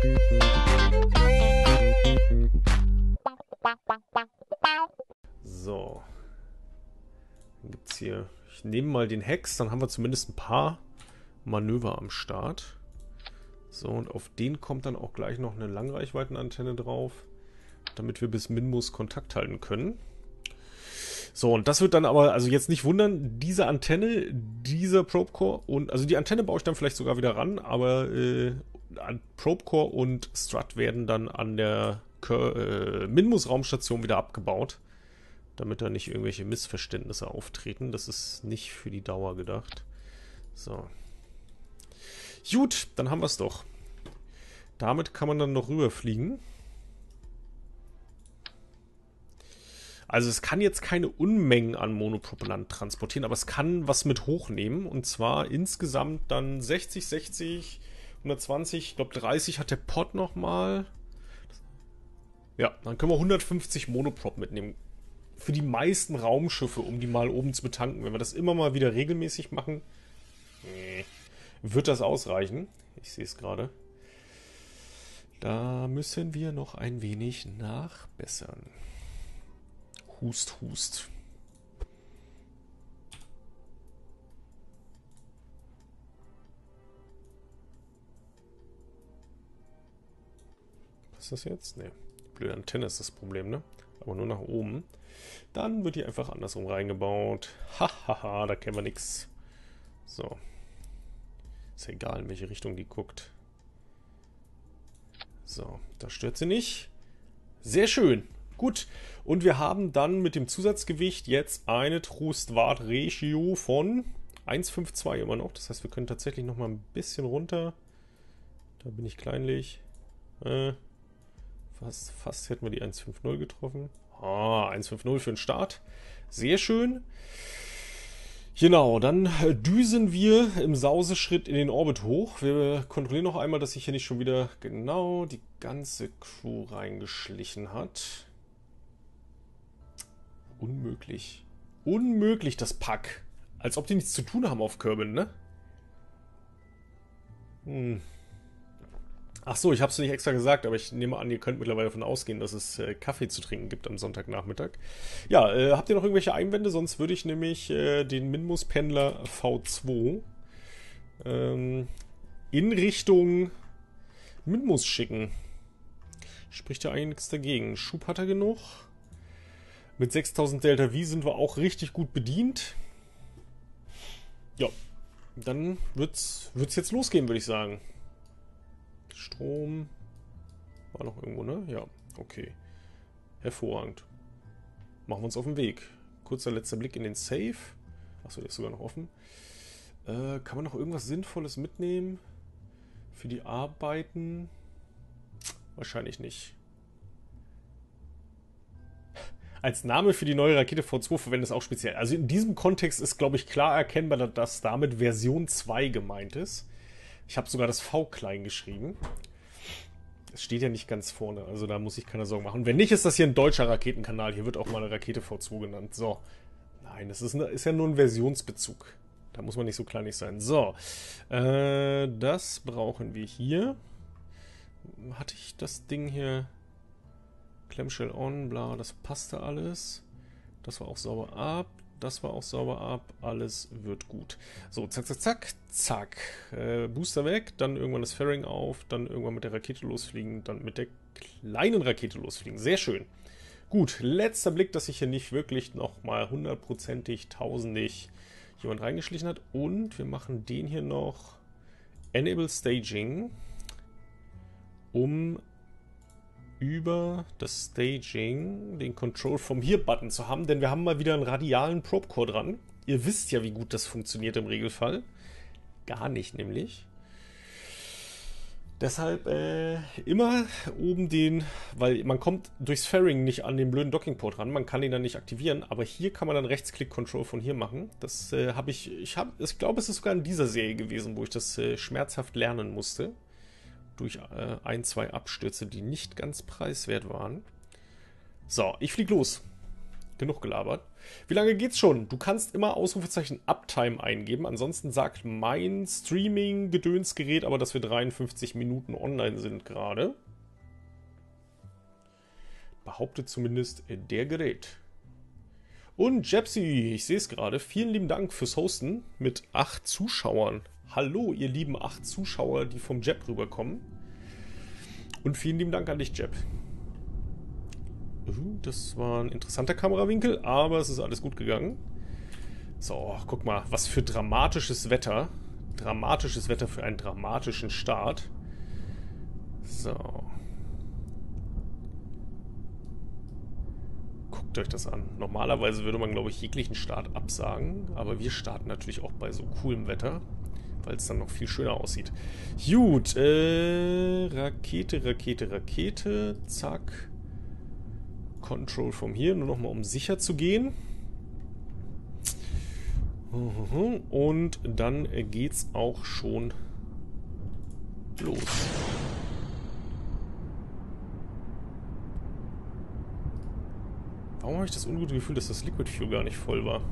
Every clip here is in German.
So. Dann gibt's hier. Ich nehme mal den Hex, dann haben wir zumindest ein paar Manöver am Start. So, und auf den kommt dann auch gleich noch eine Langreichweitenantenne drauf, damit wir bis Minmus Kontakt halten können. So, und das wird dann aber, also jetzt nicht wundern, diese Antenne, dieser Probecore und, also die Antenne baue ich dann vielleicht sogar wieder ran, aber Probecore und Strut werden dann an der Minmus Raumstation wieder abgebaut, damit da nicht irgendwelche Missverständnisse auftreten. Das ist nicht für die Dauer gedacht. So. Gut, dann haben wir es doch. Damit kann man dann noch rüberfliegen. Also es kann jetzt keine Unmengen an Monopropellant transportieren, aber es kann was mit hochnehmen. Und zwar insgesamt dann 60, 60, 120, ich glaube 30 hat der Pod nochmal. Ja, dann können wir 150 Monoprop mitnehmen. Für die meisten Raumschiffe, um die mal oben zu betanken. Wenn wir das immer mal wieder regelmäßig machen, wird das ausreichen. Ich sehe es gerade. Da müssen wir noch ein wenig nachbessern. Hust, hust. Was ist das jetzt? Ne, blöde Antenne ist das Problem, ne? Aber nur nach oben. Dann wird die einfach andersrum reingebaut. Hahaha, da kennen wir nichts. So. Ist ja egal, in welche Richtung die guckt. So, da stört sie nicht. Sehr schön. Gut. Und wir haben dann mit dem Zusatzgewicht jetzt eine Trust-Wart-Ratio von 1,52 immer noch. Das heißt, wir können tatsächlich noch mal ein bisschen runter. Da bin ich kleinlich. Fast hätten wir die 1,50 getroffen. 1,50 für den Start. Sehr schön. Genau, dann düsen wir im Sauseschritt in den Orbit hoch. Wir kontrollieren noch einmal, dass sich hier nicht schon wieder genau die ganze Crew reingeschlichen hat. Unmöglich. Unmöglich, das Pack. Als ob die nichts zu tun haben auf Kerbin, ne? Ach so, ich habe es nicht extra gesagt, aber ich nehme an, ihr könnt mittlerweile davon ausgehen, dass es Kaffee zu trinken gibt am Sonntagnachmittag. Ja, habt ihr noch irgendwelche Einwände? Sonst würde ich nämlich den Minmus-Pendler V2 in Richtung Minmus schicken. Spricht ja eigentlich nichts dagegen. Schub hat er genug. Mit 6000 Delta V sind wir auch richtig gut bedient. Ja, dann wird's jetzt losgehen, würde ich sagen. Strom war noch irgendwo, ne? Ja, okay. Hervorragend. Machen wir uns auf den Weg. Kurzer letzter Blick in den Safe. Achso, der ist sogar noch offen. Kann man noch irgendwas Sinnvolles mitnehmen? Für die Arbeiten? Wahrscheinlich nicht. Als Name für die neue Rakete V2 verwendet es auch speziell. Also in diesem Kontext ist, glaube ich, klar erkennbar, dass damit Version 2 gemeint ist. Ich habe sogar das V klein geschrieben. Es steht ja nicht ganz vorne, also da muss ich keine Sorgen machen. Wenn nicht, ist das hier ein deutscher Raketenkanal. Hier wird auch mal eine Rakete V2 genannt. So. Nein, das ist ja nur ein Versionsbezug. Da muss man nicht so kleinig sein. So. Das brauchen wir hier. Hatte ich das Ding hier? Clamshell on, bla, das passte alles. Das war auch sauber ab. Das war auch sauber ab. Alles wird gut. So, zack, zack, zack, zack. Booster weg, dann irgendwann das Fairing auf, dann irgendwann mit der Rakete losfliegen, dann mit der kleinen Rakete losfliegen. Sehr schön. Gut, letzter Blick, dass sich hier nicht wirklich nochmal hundertprozentig, tausendig jemand reingeschlichen hat. Und wir machen den hier noch Enable Staging, um über das Staging den Control from Here Button zu haben, denn wir haben mal wieder einen radialen Probe-Core dran. Ihr wisst ja, wie gut das funktioniert im Regelfall. Gar nicht nämlich. Deshalb immer oben den, weil man kommt durchs Fairing nicht an den blöden Docking-Port ran, man kann ihn dann nicht aktivieren, aber hier kann man dann Rechtsklick-Control von hier machen. Das habe ich glaube, es ist sogar in dieser Serie gewesen, wo ich das schmerzhaft lernen musste. Durch ein, zwei Abstürze, die nicht ganz preiswert waren. So, ich fliege los. Genug gelabert. Wie lange geht's schon? Du kannst immer Ausrufezeichen Uptime eingeben. Ansonsten sagt mein Streaming-Gedönsgerät aber, dass wir 53 Minuten online sind gerade. Behauptet zumindest der Gerät. Und Jepsy, ich sehe es gerade. Vielen lieben Dank fürs Hosten mit 8 Zuschauern. Hallo, ihr lieben 8 Zuschauer, die vom Jep rüberkommen. Und vielen lieben Dank an dich, Jep. Das war ein interessanter Kamerawinkel, aber es ist alles gut gegangen. So, guck mal, was für dramatisches Wetter. Dramatisches Wetter für einen dramatischen Start. So. Guckt euch das an. Normalerweise würde man, glaube ich, jeglichen Start absagen, aber wir starten natürlich auch bei so coolem Wetter, weil es dann noch viel schöner aussieht. Gut, Rakete, Rakete, Rakete, zack. Control from here, nur nochmal um sicher zu gehen. Und dann geht's auch schon los. Warum habe ich das ungute Gefühl, dass das Liquid Fuel gar nicht voll war?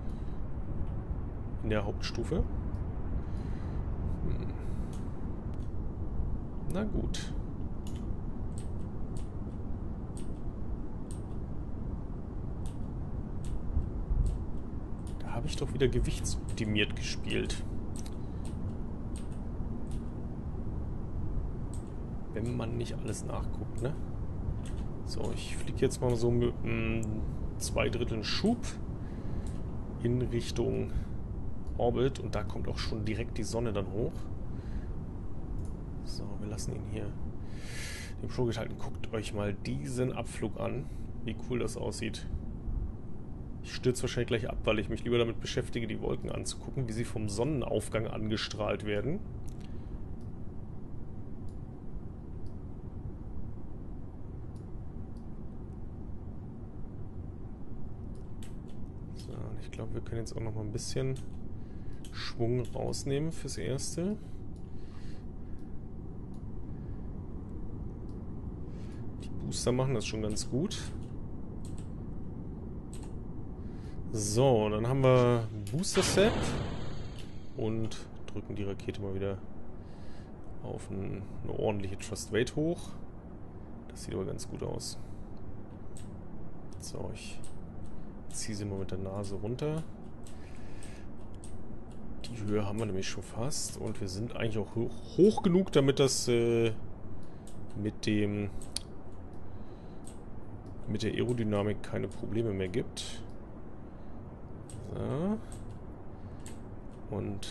In der Hauptstufe. Na gut. Da habe ich doch wieder gewichtsoptimiert gespielt. Wenn man nicht alles nachguckt, ne? So, ich fliege jetzt mal so mit 2/3 Schub in Richtung Orbit und da kommt auch schon direkt die Sonne dann hoch. So, wir lassen ihn hier im Flug halten. Guckt euch mal diesen Abflug an, wie cool das aussieht. Ich stürze wahrscheinlich gleich ab, weil ich mich lieber damit beschäftige, die Wolken anzugucken, wie sie vom Sonnenaufgang angestrahlt werden. So, und ich glaube, wir können jetzt auch noch mal ein bisschen Schwung rausnehmen fürs Erste. Die Booster machen das schon ganz gut. So, dann haben wir Booster Set und drücken die Rakete mal wieder auf eine ordentliche Thrust Weight hoch. Das sieht aber ganz gut aus. So, ich ziehe sie mal mit der Nase runter. Die Höhe haben wir nämlich schon fast und wir sind eigentlich auch hoch genug, damit das mit der Aerodynamik keine Probleme mehr gibt. So. Und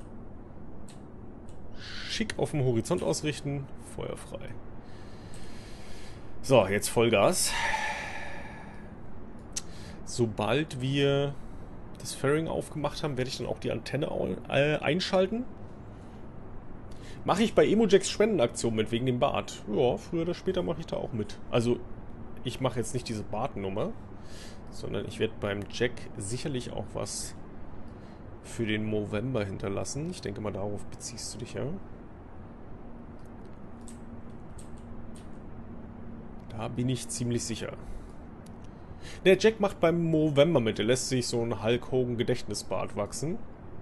schick auf dem Horizont ausrichten, feuerfrei. So, jetzt Vollgas. Sobald wir das Fairing aufgemacht haben, werde ich dann auch die Antenne einschalten. Mache ich bei Emojacks Spendenaktion mit, wegen dem Bart. Ja, früher oder später mache ich da auch mit. Also, ich mache jetzt nicht diese Bartnummer, sondern ich werde beim Jack sicherlich auch was für den Movember hinterlassen. Ich denke mal, darauf beziehst du dich, ja? Da bin ich ziemlich sicher. Der Jack macht beim Movember mit. Der lässt sich so ein Hulk Hogan Gedächtnisbart wachsen.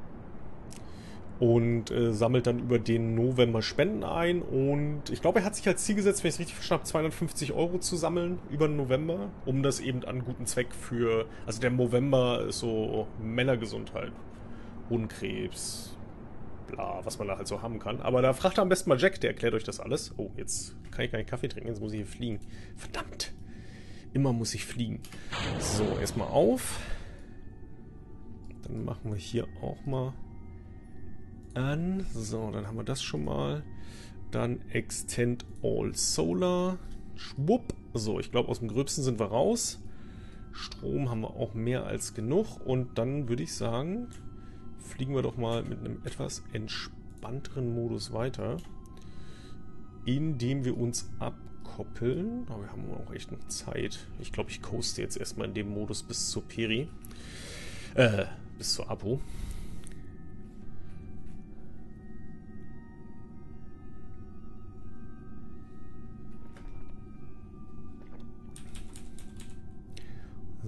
Und sammelt dann über den November Spenden ein. Und ich glaube, er hat sich als Ziel gesetzt, wenn ich es richtig verstanden habe, 250 € zu sammeln über den November, um das eben an guten Zweck für... Also der November ist so Männergesundheit, Hodenkrebs, bla, was man da halt so haben kann. Aber da fragt er am besten mal Jack, der erklärt euch das alles. Oh, jetzt kann ich keinen Kaffee trinken, jetzt muss ich hier fliegen. Verdammt! Immer muss ich fliegen. So, erstmal auf. Dann machen wir hier auch mal an. So, dann haben wir das schon mal. Dann Extend All Solar. Schwupp. So, ich glaube, aus dem Gröbsten sind wir raus. Strom haben wir auch mehr als genug. Und dann würde ich sagen, fliegen wir doch mal mit einem etwas entspannteren Modus weiter. Indem wir uns abkoppeln. Aber wir haben auch echt noch Zeit. Ich glaube, ich coaste jetzt erstmal in dem Modus bis zur Peri. Bis zur Apo.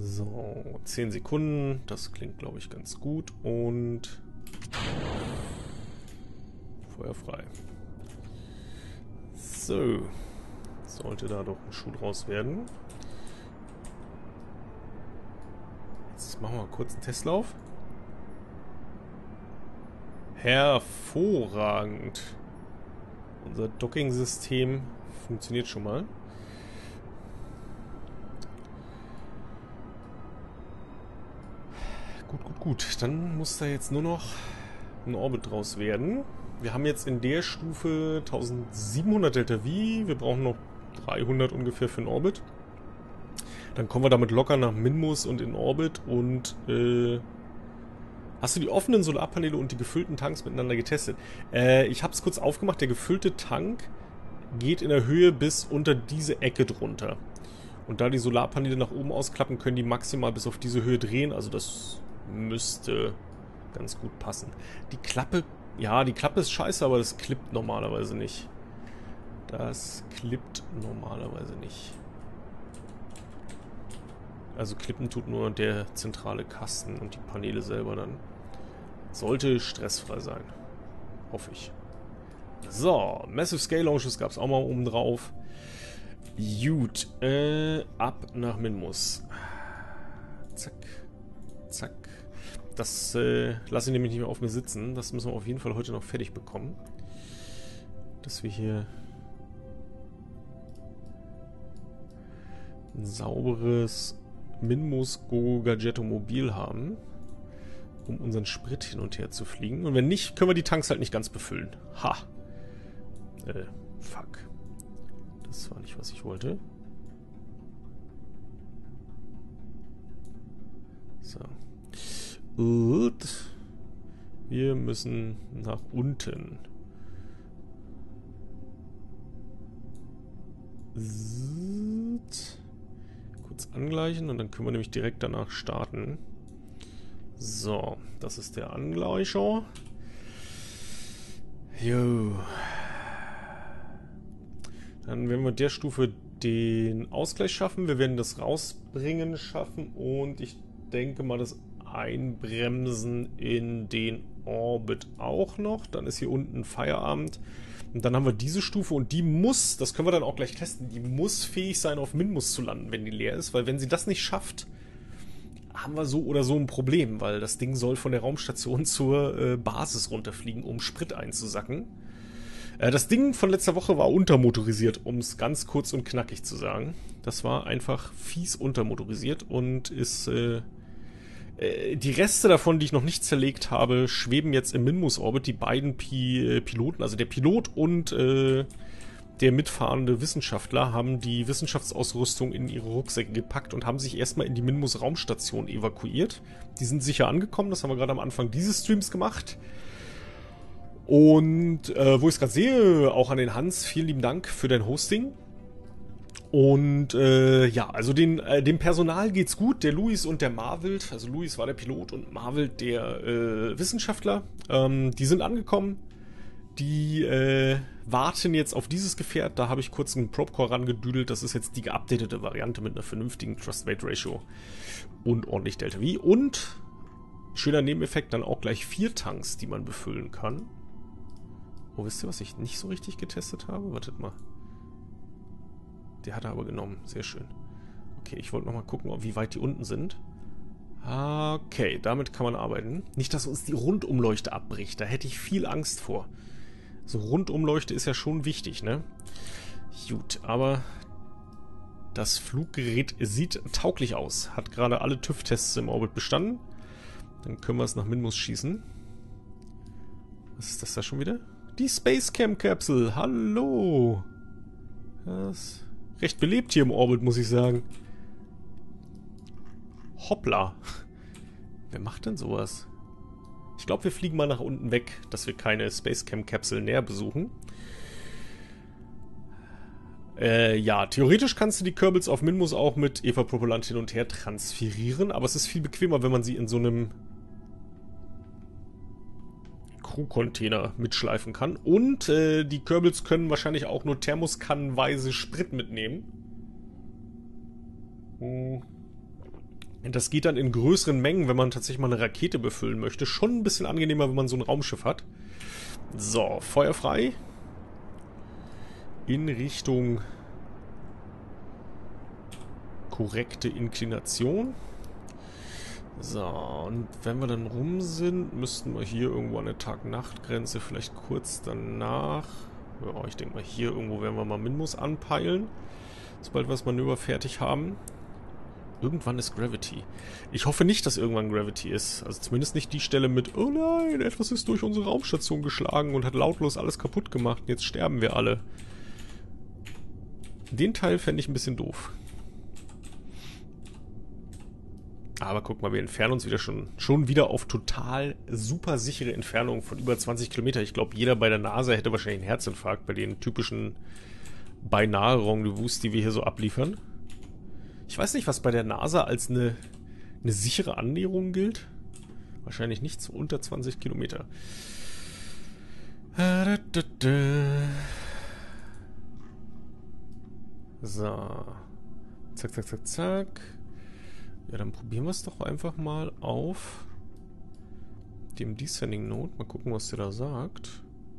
So, 10 Sekunden. Das klingt, glaube ich, ganz gut. Und Feuer frei. So. Sollte da doch ein Schuh draus werden. Jetzt machen wir mal kurz einen Testlauf. Hervorragend. Unser Docking-System funktioniert schon mal. Gut. Dann muss da jetzt nur noch ein Orbit draus werden. Wir haben jetzt in der Stufe 1700 Delta V. Wir brauchen noch 300 ungefähr für einen Orbit. Dann kommen wir damit locker nach Minmus und in Orbit. Und hast du die offenen Solarpaneele und die gefüllten Tanks miteinander getestet? Ich habe es kurz aufgemacht. Der gefüllte Tank geht in der Höhe bis unter diese Ecke drunter. Und da die Solarpaneele nach oben ausklappen, können die maximal bis auf diese Höhe drehen. Also das müsste ganz gut passen. Die Klappe, ja, die Klappe ist scheiße, aber das klippt normalerweise nicht. Das klippt normalerweise nicht. Also klippen tut nur der zentrale Kasten und die Paneele selber dann. Sollte stressfrei sein. Hoffe ich. So, Massive Scale Launches gab es auch mal oben drauf. Gut, ab nach Minmus. Zack, zack. Das lasse ich nämlich nicht mehr auf mir sitzen. Das müssen wir auf jeden Fall heute noch fertig bekommen. Dass wir hier ein sauberes Minmus Go Gadgetto Mobil haben, um unseren Sprit hin und her zu fliegen. Und wenn nicht, können wir die Tanks halt nicht ganz befüllen. Ha! Fuck. Das war nicht, was ich wollte. So. Und wir müssen nach unten. Kurz angleichen und dann können wir nämlich direkt danach starten. So, das ist der Angleicher. Jo. Dann werden wir mit der Stufe den Ausgleich schaffen. Wir werden das Rausbringen schaffen und ich denke mal das Einbremsen in den Orbit auch noch. Dann ist hier unten Feierabend. Und dann haben wir diese Stufe und die muss, das können wir dann auch gleich testen, die muss fähig sein, auf Minmus zu landen, wenn die leer ist. Weil wenn sie das nicht schafft, haben wir so oder so ein Problem. Weil das Ding soll von der Raumstation zur Basis runterfliegen, um Sprit einzusacken. Das Ding von letzter Woche war untermotorisiert, um es ganz kurz und knackig zu sagen. Das war einfach fies untermotorisiert und ist... die Reste davon, die ich noch nicht zerlegt habe, schweben jetzt im Minmus-Orbit. Die beiden Piloten, also der Pilot und der mitfahrende Wissenschaftler, haben die Wissenschaftsausrüstung in ihre Rucksäcke gepackt und haben sich erstmal in die Minmus-Raumstation evakuiert. Die sind sicher angekommen, das haben wir gerade am Anfang dieses Streams gemacht. Und wo ich es gerade sehe, auch an den Hans, vielen lieben Dank für dein Hosting. Und ja, also dem Personal geht's gut, der Luis und der Marvild, also Luis war der Pilot und Marvild der Wissenschaftler, die sind angekommen, die warten jetzt auf dieses Gefährt, da habe ich kurz einen Probe-Core rangedüdelt, das ist jetzt die geupdatete Variante mit einer vernünftigen Thrust-Weight-Ratio und ordentlich Delta V und, schöner Nebeneffekt, dann auch gleich 4 Tanks, die man befüllen kann. Oh, wisst ihr, was ich nicht so richtig getestet habe? Wartet mal. Der hat er aber genommen. Sehr schön. Okay, ich wollte nochmal gucken, wie weit die unten sind. Okay, damit kann man arbeiten. Nicht, dass uns die Rundumleuchte abbricht. Da hätte ich viel Angst vor. So Rundumleuchte ist ja schon wichtig, ne? Gut, aber das Fluggerät sieht tauglich aus. Hat gerade alle TÜV-Tests im Orbit bestanden. Dann können wir es nach Minmus schießen. Was ist das da schon wieder? Die Space Camp Capsule. Hallo. Das ist recht belebt hier im Orbit, muss ich sagen. Hoppla. Wer macht denn sowas? Ich glaube, wir fliegen mal nach unten weg, dass wir keine Space Camp Capsule näher besuchen. Ja, theoretisch kannst du die Kerbals auf Minmus auch mit Eva-Propellant hin und her transferieren, aber es ist viel bequemer, wenn man sie in so einem Crew-Container mitschleifen kann. Und die Kerbals können wahrscheinlich auch nur thermoskannenweise Sprit mitnehmen. Das geht dann in größeren Mengen, wenn man tatsächlich mal eine Rakete befüllen möchte. Schon ein bisschen angenehmer, wenn man so ein Raumschiff hat. So, Feuer frei. In Richtung korrekte Inklination. So, und wenn wir dann rum sind, müssten wir hier irgendwo an der Tag-Nacht-Grenze vielleicht kurz danach. Ja, ich denke mal, hier irgendwo werden wir mal Minmus anpeilen. Sobald wir das Manöver fertig haben. Irgendwann ist Gravity. Ich hoffe nicht, dass irgendwann Gravity ist. Also zumindest nicht die Stelle mit, oh nein, etwas ist durch unsere Raumstation geschlagen und hat lautlos alles kaputt gemacht. Jetzt sterben wir alle. Den Teil fände ich ein bisschen doof. Aber guck mal, wir entfernen uns wieder schon wieder auf total super sichere Entfernung von über 20 Kilometer. Ich glaube, jeder bei der NASA hätte wahrscheinlich einen Herzinfarkt bei den typischen beinahe Rendezvous, die wir hier so abliefern. Ich weiß nicht, was bei der NASA als eine sichere Annäherung gilt. Wahrscheinlich nichts unter 20 Kilometer. So. Zack, zack, zack, zack. Ja, dann probieren wir es doch einfach mal auf dem Descending Node. Mal gucken, was der da sagt.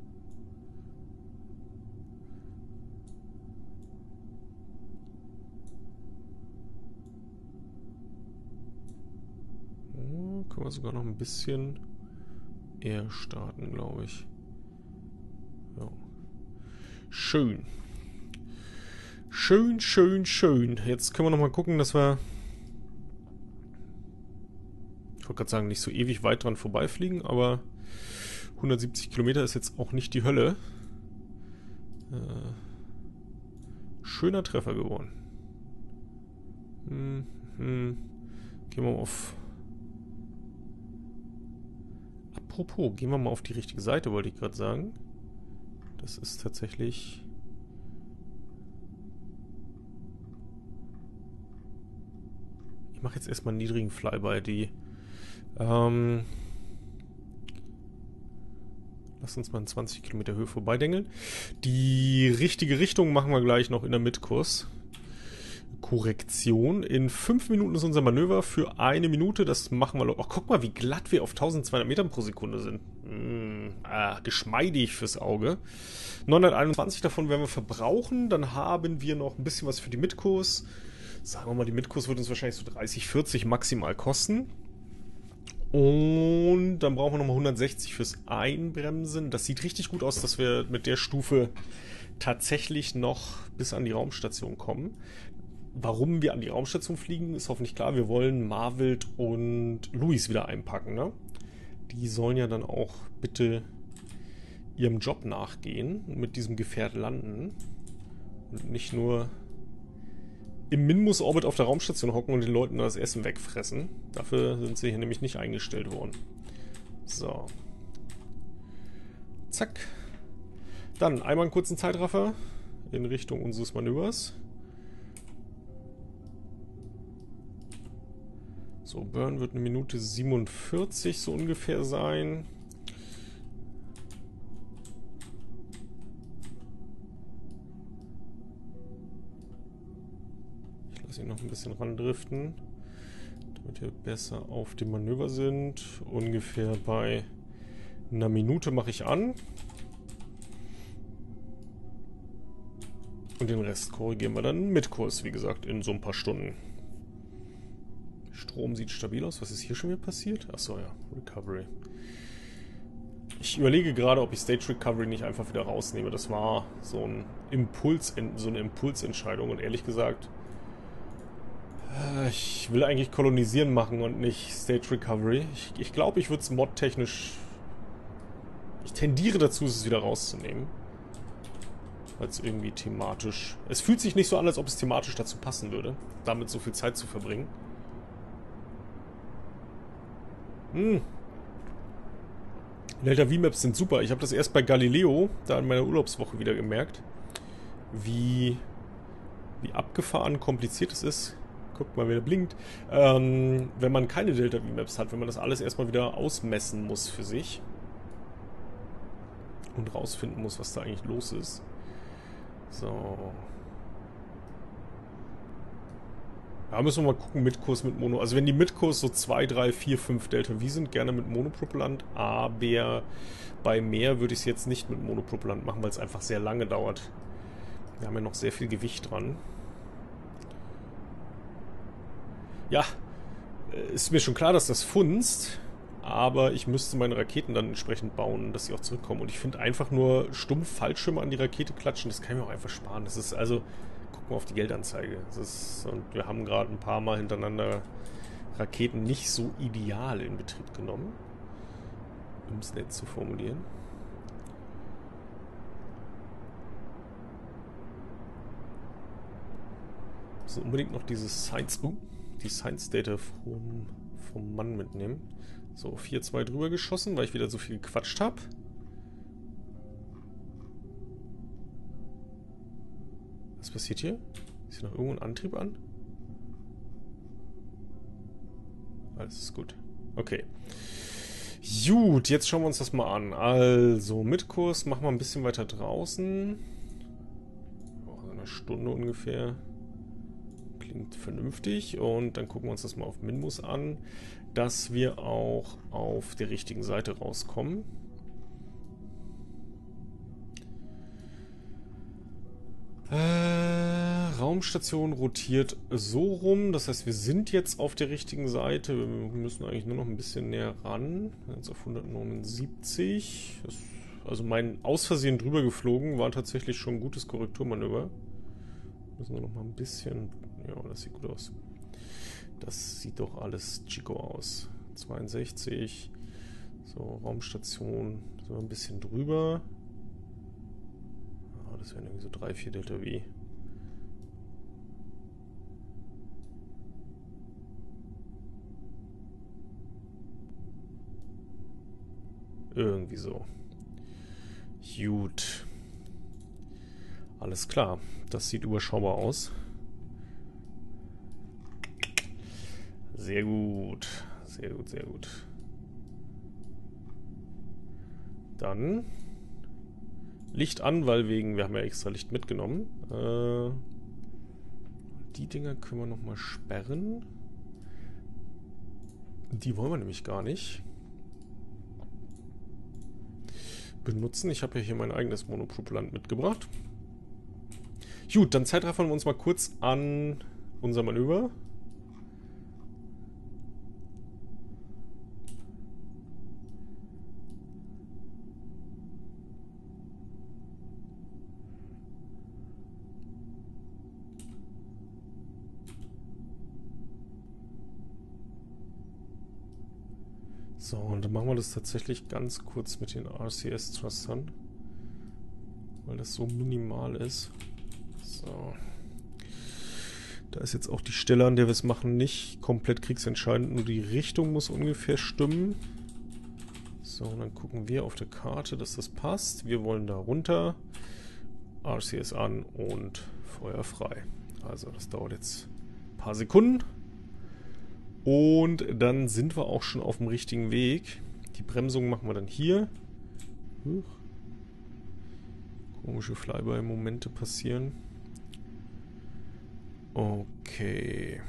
Können wir sogar noch ein bisschen eher starten, glaube ich. Ja. Schön. Schön, schön, schön. Jetzt können wir noch mal gucken, dass wir... Ich wollte gerade sagen, nicht so ewig weit dran vorbeifliegen, aber 170 Kilometer ist jetzt auch nicht die Hölle. Schöner Treffer geworden. Gehen wir mal auf... Apropos, gehen wir mal auf die richtige Seite, wollte ich gerade sagen. Das ist tatsächlich... Ich mache jetzt erstmal einen niedrigen Flyby, die... Lass uns mal in 20 Kilometer Höhe vorbeidengeln. Die richtige Richtung machen wir gleich noch in der Mitkurs. Korrektion. In 5 Minuten ist unser Manöver für 1 Minute. Das machen wir... Oh, guck mal, wie glatt wir auf 1200 Metern pro Sekunde sind. Geschmeidig fürs Auge. 921 davon werden wir verbrauchen. Dann haben wir noch ein bisschen was für die Mitkurs. Sagen wir mal, die Mitkurs wird uns wahrscheinlich so 30, 40 maximal kosten. Und dann brauchen wir nochmal 160 fürs Einbremsen. Das sieht richtig gut aus, dass wir mit der Stufe tatsächlich noch bis an die Raumstation kommen. Warum wir an die Raumstation fliegen, ist hoffentlich klar. Wir wollen Marvild und Luis wieder einpacken, ne? Die sollen ja dann auch bitte ihrem Job nachgehen und mit diesem Gefährt landen. Und nicht nur im Minmus-Orbit auf der Raumstation hocken und den Leuten das Essen wegfressen. Dafür sind sie hier nämlich nicht eingestellt worden. So. Zack. Dann einmal einen kurzen Zeitraffer in Richtung unseres Manövers. So, Burn wird 1 Minute 47 so ungefähr sein. Ich lasse ihn noch ein bisschen randriften, damit wir besser auf dem Manöver sind. Ungefähr bei 1 Minute mache ich an. Und den Rest korrigieren wir dann mit Kurs, wie gesagt, in so ein paar Stunden. Strom sieht stabil aus. Was ist hier schon wieder passiert? Achso, ja. Recovery. Ich überlege gerade, ob ich Stage Recovery nicht einfach wieder rausnehme. Das war so eine Impulsentscheidung. Und ehrlich gesagt, ich will eigentlich Kolonisieren machen und nicht Stage Recovery. Ich glaube, ich würde es modtechnisch... Ich tendiere dazu, es wieder rauszunehmen. Weil es irgendwie thematisch... Es fühlt sich nicht so an, als ob es thematisch dazu passen würde, damit so viel Zeit zu verbringen. Delta V-Maps sind super. Ich habe das erst bei Galileo, da in meiner Urlaubswoche wieder gemerkt, wie abgefahren kompliziert es ist. Guckt mal, wie der blinkt. Wenn man keine Delta V-Maps hat, wenn man das alles erstmal wieder ausmessen muss für sich. Und rausfinden muss, was da eigentlich los ist. So. Ja, müssen wir mal gucken, mit Kurs, mit Mono. Also wenn die mit Kurs so 2, 3, 4, 5 Delta V sind, gerne mit Monopropellant. Aber bei mehr würde ich es jetzt nicht mit Monopropellant machen, weil es einfach sehr lange dauert. Wir haben ja noch sehr viel Gewicht dran. Ja, ist mir schon klar, dass das funzt. Aber ich müsste meine Raketen dann entsprechend bauen, dass sie auch zurückkommen. Und ich finde einfach nur stumpf Fallschirme an die Rakete klatschen, das kann ich mir auch einfach sparen. Das ist also, guck mal auf die Geldanzeige. Und wir haben gerade ein paar Mal hintereinander Raketen nicht so ideal in Betrieb genommen, um es nett zu formulieren. So unbedingt noch dieses die Science Data vom Mann mitnehmen. So, 4-2 drüber geschossen, weil ich wieder so viel gequatscht habe. Was passiert hier? Ist hier noch irgendwo ein Antrieb an? Alles ist gut. Okay. Gut, jetzt schauen wir uns das mal an. Also, mit Kurs machen wir ein bisschen weiter draußen. Oh, eine Stunde ungefähr. Klingt vernünftig. Und dann gucken wir uns das mal auf Minmus an, dass wir auch auf der richtigen Seite rauskommen. Raumstation rotiert so rum, das heißt, wir sind jetzt auf der richtigen Seite. Wir müssen eigentlich nur noch ein bisschen näher ran. Jetzt auf 179. Also mein aus Versehen drüber geflogen war tatsächlich schon ein gutes Korrekturmanöver. Müssen wir noch mal ein bisschen... Ja, das sieht gut aus. Das sieht doch alles Chico aus. 62. So, Raumstation. So ein bisschen drüber. Ah, das wären irgendwie so 3, 4 Delta V. Irgendwie so. Gut. Alles klar. Das sieht überschaubar aus. Sehr gut. Sehr gut, sehr gut. Dann Licht an, weil wir haben ja extra Licht mitgenommen. Die Dinger können wir nochmal sperren. Die wollen wir nämlich gar nicht benutzen. Ich habe ja hier mein eigenes Monopropellant mitgebracht. Gut, dann zeitraffern wir uns mal kurz an unser Manöver. So, und dann machen wir das tatsächlich ganz kurz mit den RCS-Thrustern, weil das so minimal ist. So. Da ist jetzt auch die Stelle, an der wir es machen, nicht komplett kriegsentscheidend, nur die Richtung muss ungefähr stimmen. So, und dann gucken wir auf der Karte, dass das passt. Wir wollen da runter, RCS an und Feuer frei. Also das dauert jetzt ein paar Sekunden. Und dann sind wir auch schon auf dem richtigen Weg. Die Bremsung machen wir dann hier. Komische Flyby-Momente passieren. Okay.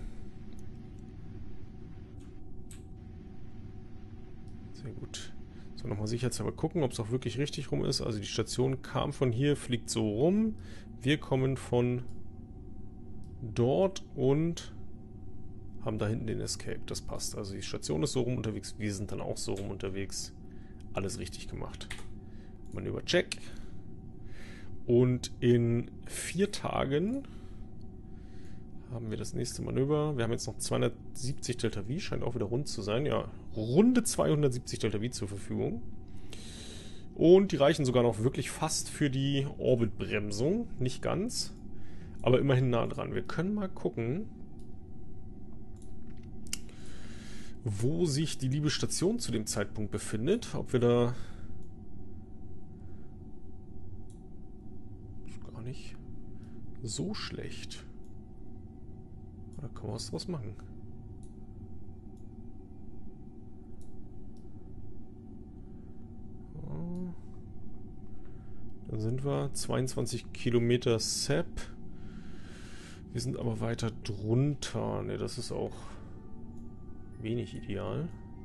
Sehr gut. So, nochmal sicherheitshalber gucken, ob es auch wirklich richtig rum ist. Also die Station kam von hier, fliegt so rum. Wir kommen von dort und haben da hinten den Escape. Das passt. Also die Station ist so rum unterwegs, wir sind dann auch so rum unterwegs. Alles richtig gemacht. Manöver check. Und in 4 Tagen haben wir das nächste Manöver. Wir haben jetzt noch 270 Delta V, scheint auch wieder rund zu sein. Ja, runde 270 Delta V zur Verfügung. Und die reichen sogar noch wirklich fast für die Orbitbremsung. Nicht ganz, aber immerhin nah dran. Wir können mal gucken, wo sich die liebe Station zu dem Zeitpunkt befindet. Ob wir da... Ist gar nicht so schlecht. Da können wir was draus machen. Dann sind wir 22 Kilometer SAP. Wir sind aber weiter drunter. Ne, das ist auch wenig ideal.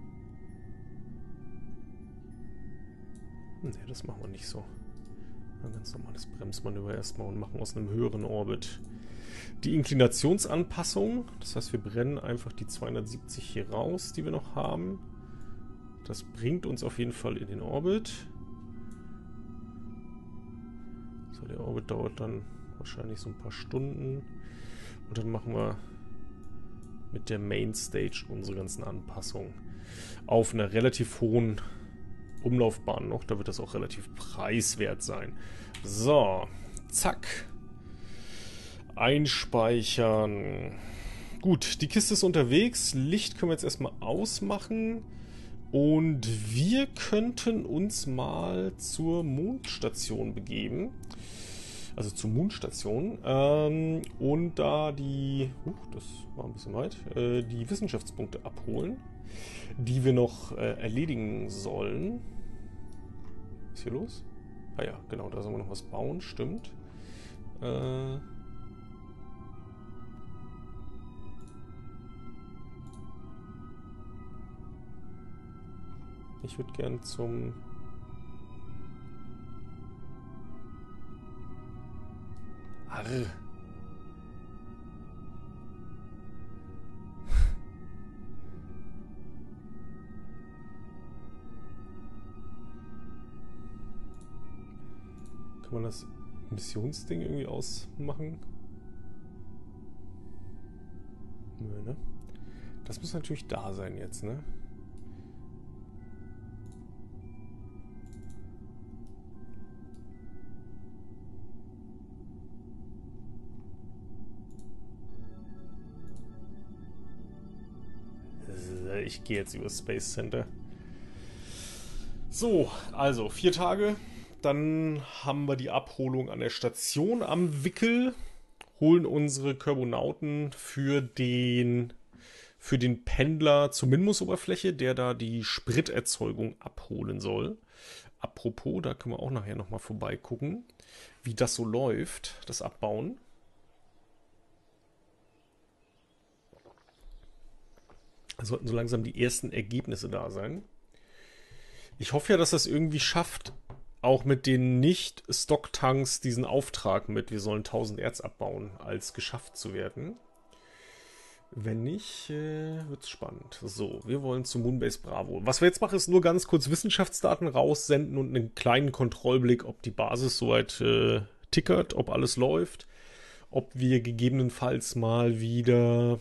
Ne, das machen wir nicht so. Ein ganz normales Bremsmanöver erstmal und machen aus einem höheren Orbit die Inklinationsanpassung. Das heißt, wir brennen einfach die 270 hier raus, die wir noch haben. Das bringt uns auf jeden Fall in den Orbit. So, der Orbit dauert dann wahrscheinlich so ein paar Stunden. Und dann machen wir mit der Main Stage unsere ganzen Anpassungen auf einer relativ hohen Umlaufbahn noch. Da wird das auch relativ preiswert sein. So, zack. Einspeichern. Gut, die Kiste ist unterwegs. Licht können wir jetzt erstmal ausmachen. Und wir könnten uns mal zur Mondstation begeben. Also zur Mondstation. Und da die... das war ein bisschen weit. Die Wissenschaftspunkte abholen, die wir noch erledigen sollen. Was ist hier los? Ah ja, genau, da sollen wir noch was bauen, stimmt. Ich würde gern zum... Arr. Kann man das Missionsding irgendwie ausmachen? Nö, ne? Das muss natürlich da sein jetzt, ne? Ich gehe jetzt über Space Center. So, also 4 Tage. Dann haben wir die Abholung an der Station am Wickel. Holen unsere Körbonauten für den Pendler zur Minmus-Oberfläche, der da die Spriterzeugung abholen soll. Apropos, da können wir auch nachher nochmal vorbeigucken, wie das so läuft, das Abbauen. Da sollten so langsam die ersten Ergebnisse da sein. Ich hoffe ja, dass das irgendwie schafft, auch mit den Nicht-Stock-Tanks diesen Auftrag mit, wir sollen 1000 Erz abbauen, als geschafft zu werden. Wenn nicht, wird es spannend. So, wir wollen zu Moonbase Bravo. Was wir jetzt machen, ist nur ganz kurz Wissenschaftsdaten raussenden und einen kleinen Kontrollblick, ob die Basis soweit tickert, ob alles läuft, ob wir gegebenenfalls mal wieder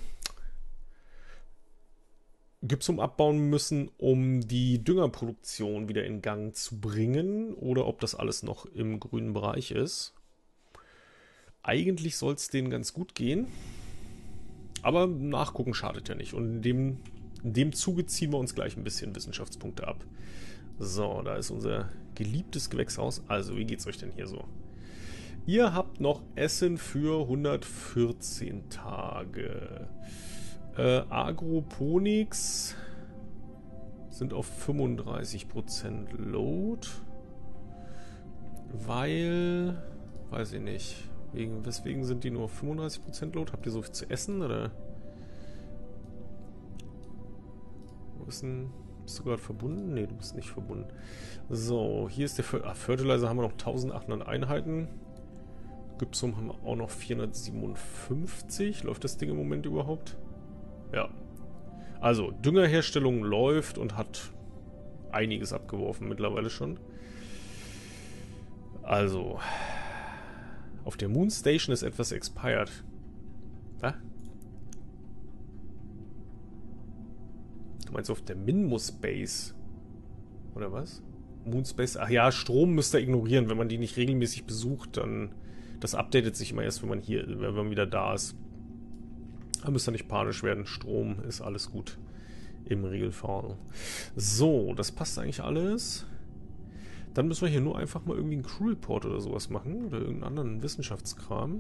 Gypsum abbauen müssen, um die Düngerproduktion wieder in Gang zu bringen, oder ob das alles noch im grünen Bereich ist. Eigentlich soll es denen ganz gut gehen, aber nachgucken schadet ja nicht. Und in dem Zuge ziehen wir uns gleich ein bisschen Wissenschaftspunkte ab. So, da ist unser geliebtes Gewächshaus. Also, wie geht's euch denn hier so? Ihr habt noch Essen für 114 Tage. Agroponics sind auf 35% Load, weil, weiß ich nicht, weswegen sind die nur auf 35% Load? Habt ihr so viel zu essen, oder? Bist du gerade verbunden? Ne, du bist nicht verbunden. So, hier ist der Fertilizer, haben wir noch 1800 Einheiten. Gypsum haben wir auch noch 457. Läuft das Ding im Moment überhaupt? Ja. Also, Düngerherstellung läuft und hat einiges abgeworfen mittlerweile schon. Also, auf der Moon Station ist etwas expired. Was? Du meinst auf der Minmus Base? Oder was? Moon Space? Ach ja, Strom müsst ihr ignorieren. Wenn man die nicht regelmäßig besucht, dann... Das updatet sich immer erst, wenn man wieder da ist. Da müsst ihr nicht panisch werden. Strom ist alles gut. Im Regelfall. So, das passt eigentlich alles. Dann müssen wir hier nur einfach mal irgendwie einen Crew Report oder sowas machen. Oder irgendeinen anderen Wissenschaftskram.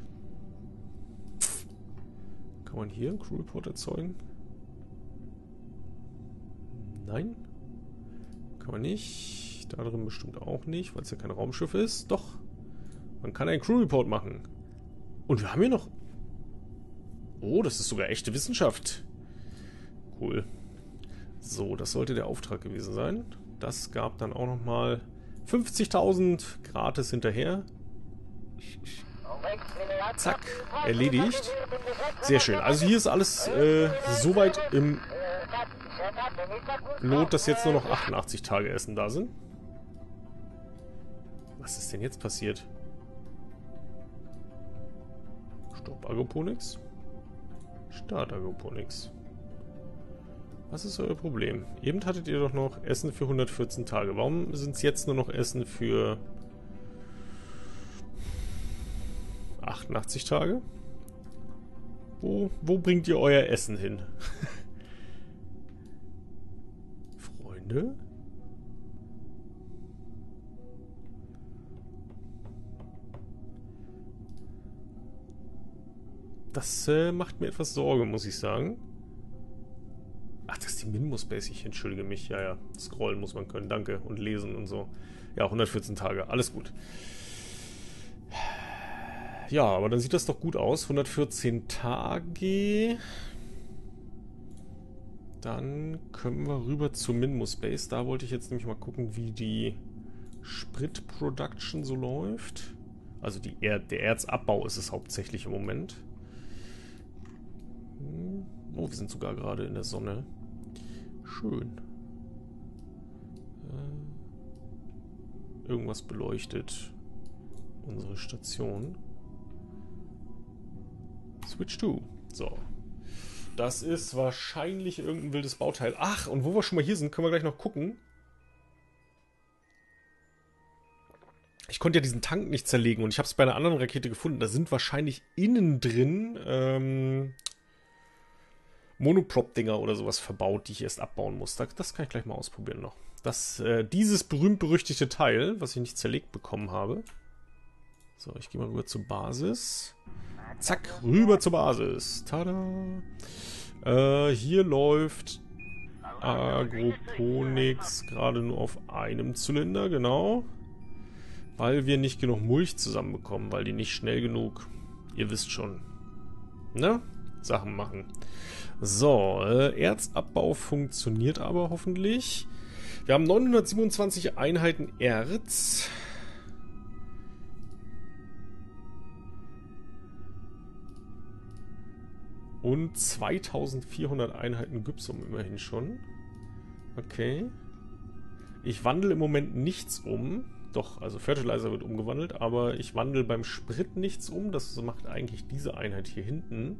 Kann man hier einen Crew Report erzeugen? Nein. Kann man nicht. Da drin bestimmt auch nicht, weil es ja kein Raumschiff ist. Doch. Man kann einen Crew Report machen. Und wir haben hier noch... Oh, das ist sogar echte Wissenschaft. Cool. So, das sollte der Auftrag gewesen sein. Das gab dann auch nochmal 50.000 gratis hinterher. Zack, erledigt. Sehr schön. Also hier ist alles soweit im Lot, dass jetzt nur noch 88 Tage Essen da sind. Was ist denn jetzt passiert? Stopp Agroponix. Start Agroponix. Was ist euer Problem? Eben hattet ihr doch noch Essen für 114 Tage. Warum sind es jetzt nur noch Essen für 88 Tage? Wo bringt ihr euer Essen hin? Freunde? Das macht mir etwas Sorge, muss ich sagen. Ach, das ist die Minmus-Base. Ich entschuldige mich. Ja, ja. Scrollen muss man können. Danke. Und lesen und so. Ja, 114 Tage. Alles gut. Ja, aber dann sieht das doch gut aus. 114 Tage. Dann können wir rüber zur Minmus-Base. Da wollte ich jetzt nämlich mal gucken, wie die Sprit-Production so läuft. Also der Erzabbau ist es hauptsächlich im Moment. Oh, wir sind sogar gerade in der Sonne. Schön. Irgendwas beleuchtet unsere Station. Switch to. So. Das ist wahrscheinlich irgendein wildes Bauteil. Ach, und wo wir schon mal hier sind, können wir gleich noch gucken. Ich konnte ja diesen Tank nicht zerlegen und ich habe es bei einer anderen Rakete gefunden. Da sind wahrscheinlich innen drin Monoprop-Dinger oder sowas verbaut, die ich erst abbauen muss. Das kann ich gleich mal ausprobieren noch. Dieses berühmt-berüchtigte Teil, was ich nicht zerlegt bekommen habe. So, ich gehe mal rüber zur Basis. Zack, rüber zur Basis. Tada! Hier läuft Agroponix gerade nur auf einem Zylinder, genau. Weil wir nicht genug Mulch zusammenbekommen, weil die nicht schnell genug, ihr wisst schon, ne? Sachen machen. So, Erzabbau funktioniert aber hoffentlich. Wir haben 927 Einheiten Erz. Und 2400 Einheiten Gypsum immerhin schon. Okay. Ich wandle im Moment nichts um. Doch, also Fertilizer wird umgewandelt, aber ich wandle beim Sprit nichts um. Das macht eigentlich diese Einheit hier hinten.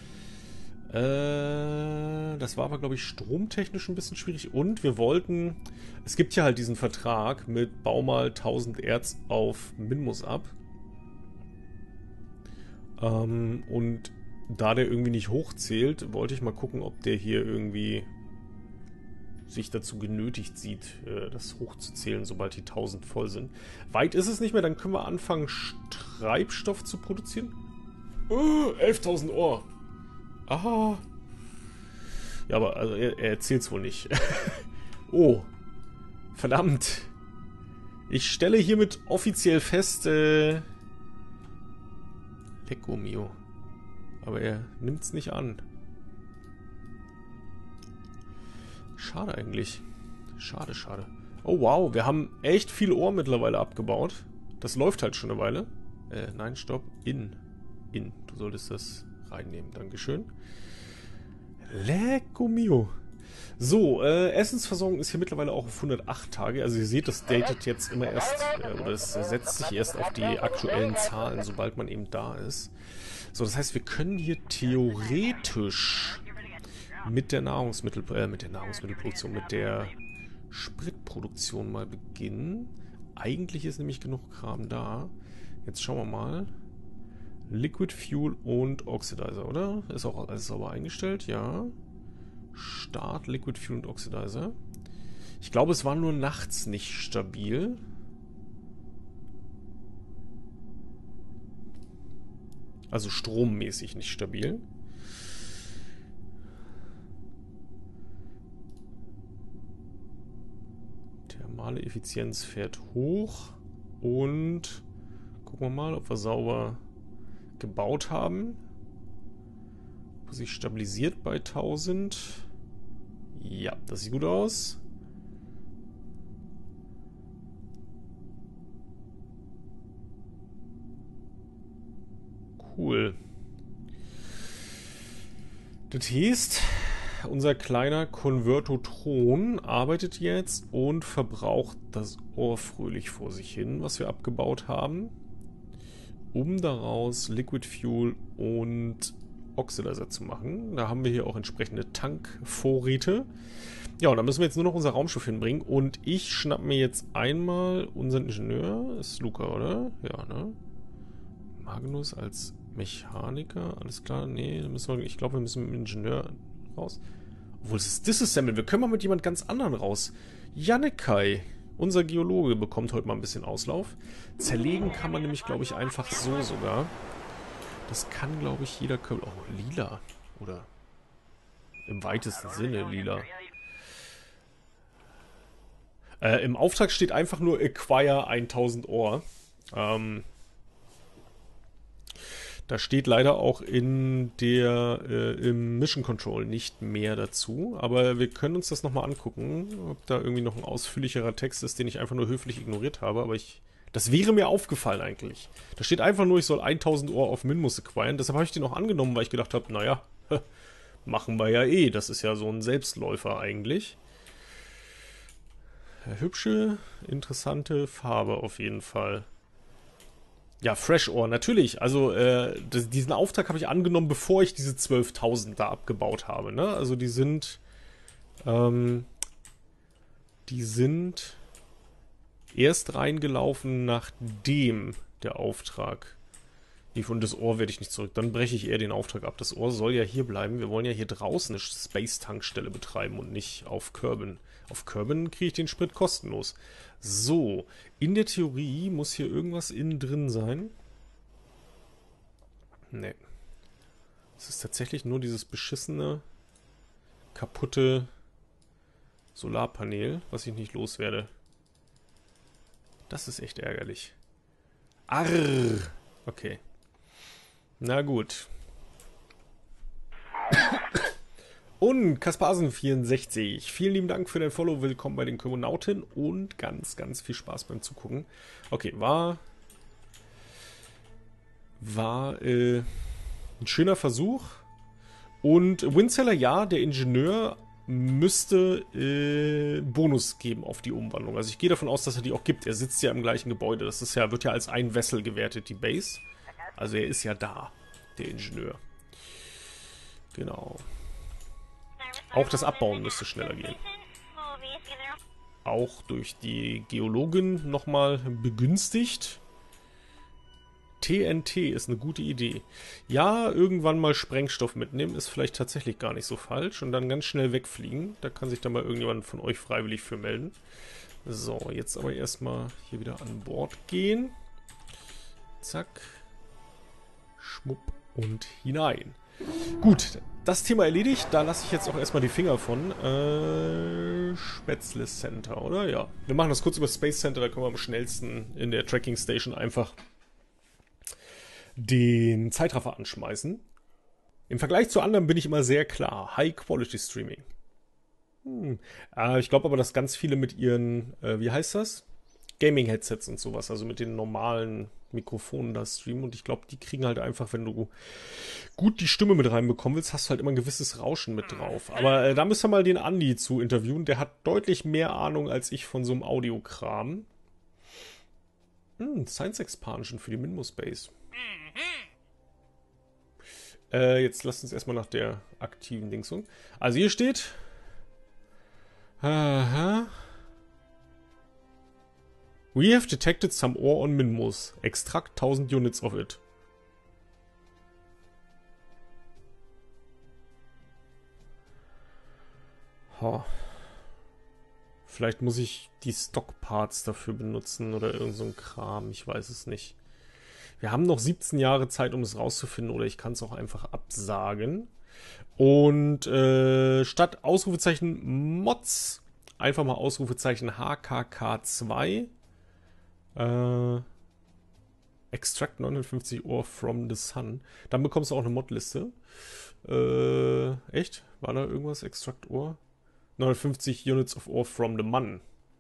Das war aber, glaube ich, stromtechnisch ein bisschen schwierig. Und wir wollten... Es gibt ja halt diesen Vertrag mit Bau mal 1000 Erz auf Minmus ab. Und da der irgendwie nicht hochzählt, wollte ich mal gucken, ob der hier irgendwie sich dazu genötigt sieht, das hochzuzählen, sobald die 1000 voll sind. Weit ist es nicht mehr, dann können wir anfangen, Treibstoff zu produzieren. 11.000 Ohr. Aha. Ja, aber also er erzählt es wohl nicht. Oh. Verdammt. Ich stelle hiermit offiziell fest, Lecco mio. Aber er nimmt es nicht an. Schade eigentlich. Schade, schade. Oh wow, wir haben echt viel Ohr mittlerweile abgebaut. Das läuft halt schon eine Weile. Nein, stopp. Du solltest das reinnehmen. Dankeschön. Lecco mio. So, Essensversorgung ist hier mittlerweile auch auf 108 Tage. Also ihr seht, das datet jetzt immer erst, oder es setzt sich erst auf die aktuellen Zahlen, sobald man eben da ist. So, das heißt, wir können hier theoretisch mit der Nahrungsmittelproduktion, mit der Spritproduktion mal beginnen. Eigentlich ist nämlich genug Kram da. Jetzt schauen wir mal. Liquid Fuel und Oxidizer, oder? Ist auch alles sauber eingestellt, ja. Start, Liquid Fuel und Oxidizer. Ich glaube, es war nur nachts nicht stabil. Also strommäßig nicht stabil. Thermale Effizienz fährt hoch. Und gucken wir mal, ob wir sauber gebaut haben. sich stabilisiert bei 1000. Ja, das sieht gut aus. Cool. Das heißt, unser kleiner Konvertotron arbeitet jetzt und verbraucht das Ohr fröhlich vor sich hin, was wir abgebaut haben, um daraus Liquid Fuel und Oxidizer zu machen. Da haben wir hier auch entsprechende Tankvorräte. Ja, und da müssen wir jetzt nur noch unser Raumschiff hinbringen. Und ich schnapp mir jetzt einmal unseren Ingenieur. Ist Luca, oder? Ja, ne? Magnus als Mechaniker. Alles klar? Nee, da müssen wir, ich glaube, wir müssen mit dem Ingenieur raus. Obwohl, es ist Disassemble. Wir können mal mit jemand ganz anderen raus. Jannekai, unser Geologe, bekommt heute mal ein bisschen Auslauf. Zerlegen kann man nämlich, glaube ich, einfach so sogar. Das kann, glaube ich, jeder können. Oh, lila. Oder im weitesten Sinne lila. Im Auftrag steht einfach nur Acquire 1000 Ohr. Da steht leider auch in im Mission Control nicht mehr dazu. Aber wir können uns das nochmal angucken, ob da irgendwie noch ein ausführlicherer Text ist, den ich einfach nur höflich ignoriert habe. Aber das wäre mir aufgefallen eigentlich. Da steht einfach nur, ich soll 1000 Ohr auf Minmus acquiren. Deshalb habe ich den auch angenommen, weil ich gedacht habe, naja, machen wir ja eh. Das ist ja so ein Selbstläufer eigentlich. Hübsche, interessante Farbe auf jeden Fall. Ja, Fresh Ore, natürlich. Also, diesen Auftrag habe ich angenommen, bevor ich diese 12.000 da abgebaut habe. Ne? Also, die sind erst reingelaufen, nachdem der Auftrag lief. Und das Ohr werde ich nicht zurück. Dann breche ich eher den Auftrag ab. Das Ohr soll ja hier bleiben. Wir wollen ja hier draußen eine Space-Tankstelle betreiben und nicht auf Kerbin. Auf Kerbin kriege ich den Sprit kostenlos. So, in der Theorie muss hier irgendwas innen drin sein. Ne. Es ist tatsächlich nur dieses beschissene, kaputte Solarpanel, was ich nicht loswerde. Das ist echt ärgerlich. Arrrr. Okay. Na gut. Und Kasparsen64, vielen lieben Dank für dein Follow, willkommen bei den Kosmonauten und ganz, ganz viel Spaß beim Zugucken. Okay, war ein schöner Versuch. Und Windseller, ja, der Ingenieur müsste Bonus geben auf die Umwandlung. Also ich gehe davon aus, dass er die auch gibt. Er sitzt ja im gleichen Gebäude. Das ist ja, wird ja als ein Vessel gewertet, die Base. Also er ist ja da, der Ingenieur. Genau. Auch das Abbauen müsste schneller gehen. Auch durch die Geologin nochmal begünstigt. TNT ist eine gute Idee. Ja, irgendwann mal Sprengstoff mitnehmen ist vielleicht tatsächlich gar nicht so falsch. Und dann ganz schnell wegfliegen. Da kann sich dann mal irgendjemand von euch freiwillig für melden. So, jetzt aber erstmal hier wieder an Bord gehen. Zack. Schmupp und hinein. Gut, das Thema erledigt. Da lasse ich jetzt auch erstmal die Finger von. Spätzle Center, oder? Ja. Wir machen das kurz über Space Center. Da können wir am schnellsten in der Tracking Station einfach den Zeitraffer anschmeißen. Im Vergleich zu anderen bin ich immer sehr klar. High-Quality Streaming. Ich glaube aber, dass ganz viele mit ihren, wie heißt das? Gaming-Headsets und sowas, also mit den normalen Mikrofonen da streamen. Und ich glaube, die kriegen halt einfach, wenn du gut die Stimme mit reinbekommen willst, hast du halt immer ein gewisses Rauschen mit drauf. Aber da müsst ihr mal den Andi zu interviewen. Der hat deutlich mehr Ahnung als ich von so einem Audiokram. Science Expansion für die Minmus Base. Jetzt lasst uns erstmal nach der aktiven Dingsung. Also hier steht... Aha. We have detected some ore on Minmus. Extract 1000 units of it. Vielleicht muss ich die Stockparts dafür benutzen oder irgend so ein Kram. Ich weiß es nicht. Wir haben noch 17 Jahre Zeit, um es rauszufinden, oder ich kann es auch einfach absagen. Und statt Ausrufezeichen Mods einfach mal Ausrufezeichen HKK2. Extract 950 Ore from the Sun. Dann bekommst du auch eine Modliste. Echt? War da irgendwas? Extract Ore? 950 Units of Ore from the Mun.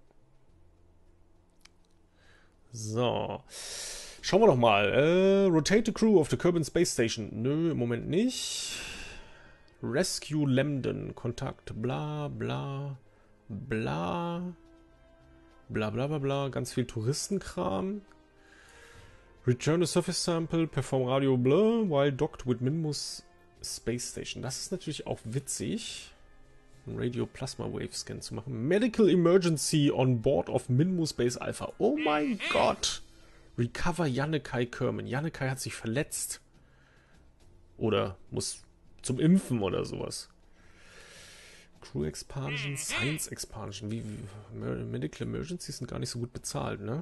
So. Schauen wir doch mal. Rotate the crew of the Kerbin Space Station. Nö, im Moment nicht. Rescue Lemden. Kontakt. Bla, bla, bla. Bla, bla, bla, bla. Ganz viel Touristenkram. Return the Surface Sample. Perform Radio bla. While docked with Minmus Space Station. Das ist natürlich auch witzig. Radio Plasma Wave Scan zu machen. Medical Emergency on board of Minmu Space Alpha. Oh mein Gott! Recover Yannikai Kerman. Yannikai hat sich verletzt. Oder muss zum Impfen oder sowas. Crew Expansion, Science Expansion. Medical Emergencies sind gar nicht so gut bezahlt, ne?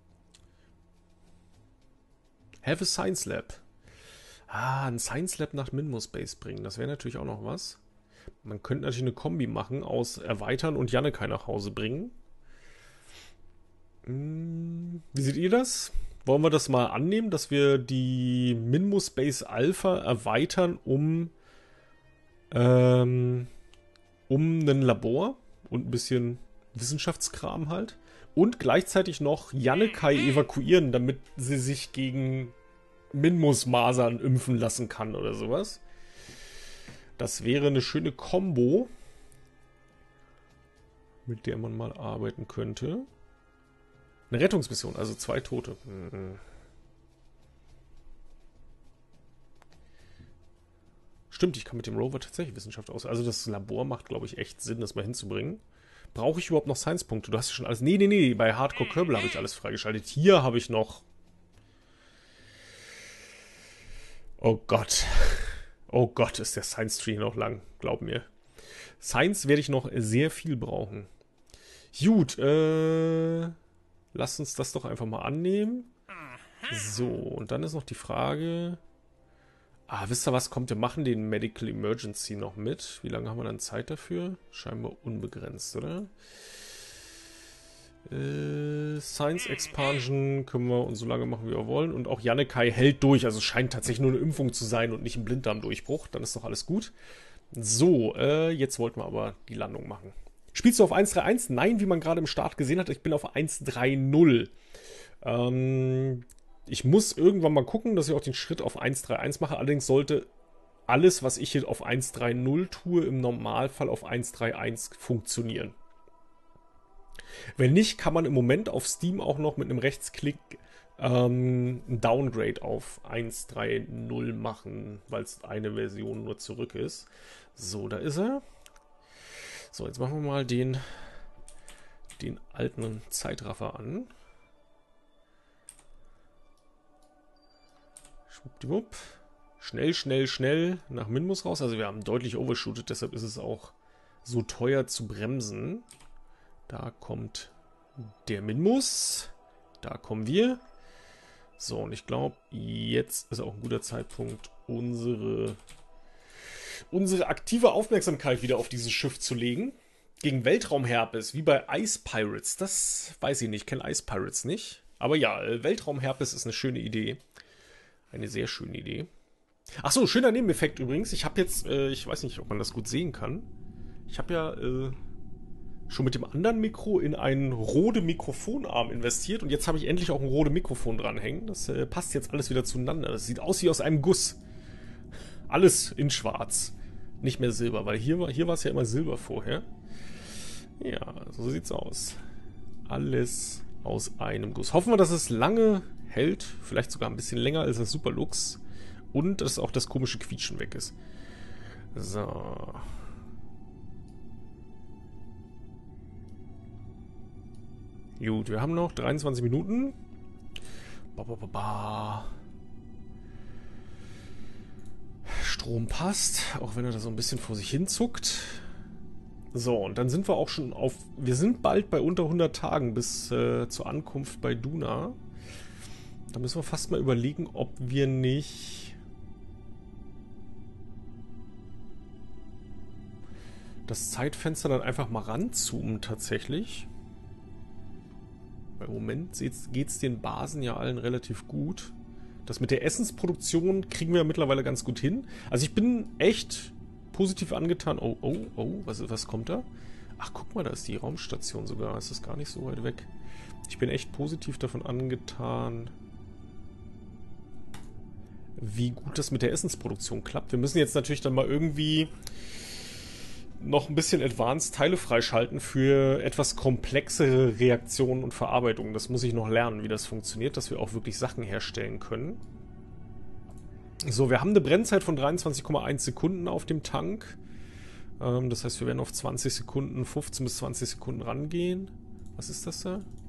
Have a Science Lab. Ah, ein Science Lab nach Minmu Space bringen. Das wäre natürlich auch noch was. Man könnte natürlich eine Kombi machen aus Erweitern und Yannikai nach Hause bringen. Wie seht ihr das? Wollen wir das mal annehmen, dass wir die Minmu Space Alpha erweitern um ein Labor und ein bisschen Wissenschaftskram halt. Und gleichzeitig noch Yannikai evakuieren, damit sie sich gegen Minmus Masern impfen lassen kann oder sowas. Das wäre eine schöne Kombo, mit der man mal arbeiten könnte. Eine Rettungsmission, also 2 Tote. Stimmt, ich kann mit dem Rover tatsächlich Wissenschaft aus. Also das Labor macht, glaube ich, echt Sinn, das mal hinzubringen. Brauche ich überhaupt noch Science-Punkte? Du hast ja schon alles... Nee. Bei Hardcore Kerbal habe ich alles freigeschaltet. Hier habe ich noch... Oh Gott. Oh Gott, ist der Science-Tree noch lang. Glaub mir. Science werde ich noch sehr viel brauchen. Gut, lass uns das doch einfach mal annehmen. So, und dann ist noch die Frage... wisst ihr was? Kommt, wir machen den Medical Emergency noch mit. Wie lange haben wir dann Zeit dafür? Scheinbar unbegrenzt, oder? Science Expansion können wir uns so lange machen, wie wir wollen. Und auch Yannikai hält durch. Also es scheint tatsächlich nur eine Impfung zu sein und nicht ein Blinddarmdurchbruch. Dann ist doch alles gut. So, jetzt wollten wir aber die Landung machen. Spielst du auf 1.3.1? Nein, wie man gerade im Start gesehen hat. Ich bin auf 1.3.0. Ich muss irgendwann mal gucken, dass ich auch den Schritt auf 1.3.1 mache. Allerdings sollte alles, was ich hier auf 1.3.0 tue, im Normalfall auf 1.3.1 funktionieren. Wenn nicht, kann man im Moment auf Steam auch noch mit einem Rechtsklick ein Downgrade auf 1.3.0 machen, weil es eine Version nur zurück ist. So, da ist er. So, jetzt machen wir mal den alten Zeitraffer an. Schwuppdiwupp. Schnell nach Minmus raus. Also wir haben deutlich overshootet, deshalb ist es auch so teuer zu bremsen. Da kommt der Minmus. Da kommen wir. So, und ich glaube, jetzt ist auch ein guter Zeitpunkt, unsere aktive Aufmerksamkeit wieder auf dieses Schiff zu legen. Gegen Weltraumherpes, wie bei Ice Pirates. Das weiß ich nicht, kenne Ice Pirates nicht. Aber ja, Weltraumherpes ist eine schöne Idee. Eine sehr schöne Idee. Achso, schöner Nebeneffekt übrigens. Ich habe jetzt, ich weiß nicht, ob man das gut sehen kann. Ich habe ja schon mit dem anderen Mikro in einen Rode Mikrofonarm investiert und jetzt habe ich endlich auch ein Rode Mikrofon dranhängen. Das passt jetzt alles wieder zueinander. Das sieht aus wie aus einem Guss. Alles in schwarz. Nicht mehr Silber, weil hier war es ja immer Silber vorher. Ja, so sieht's aus. Alles aus einem Guss. Hoffen wir, dass es lange hält. Vielleicht sogar ein bisschen länger als das Superlux. Und dass auch das komische Quietschen weg ist. So. Gut, wir haben noch 23 Minuten. Strom passt, auch wenn er da so ein bisschen vor sich hin zuckt. So, und dann sind wir auch schon auf... Wir sind bald bei unter 100 Tagen bis zur Ankunft bei Duna. Da müssen wir fast mal überlegen, ob wir nicht... das Zeitfenster dann einfach mal ranzoomen tatsächlich. Weil im Moment geht es den Basen ja allen relativ gut. Das mit der Essensproduktion kriegen wir mittlerweile ganz gut hin. Also ich bin echt positiv angetan. Oh, oh, oh, was kommt da? Ach, guck mal, da ist die Raumstation sogar. Es ist gar nicht so weit weg. Ich bin echt positiv davon angetan, wie gut das mit der Essensproduktion klappt. Wir müssen jetzt natürlich dann mal irgendwie noch ein bisschen Advanced Teile freischalten für etwas komplexere Reaktionen und Verarbeitungen. Das muss ich noch lernen, wie das funktioniert, dass wir auch wirklich Sachen herstellen können. So, wir haben eine Brennzeit von 23,1 Sekunden auf dem Tank. Das heißt, wir werden auf 20 Sekunden, 15 bis 20 Sekunden rangehen. Was ist das da?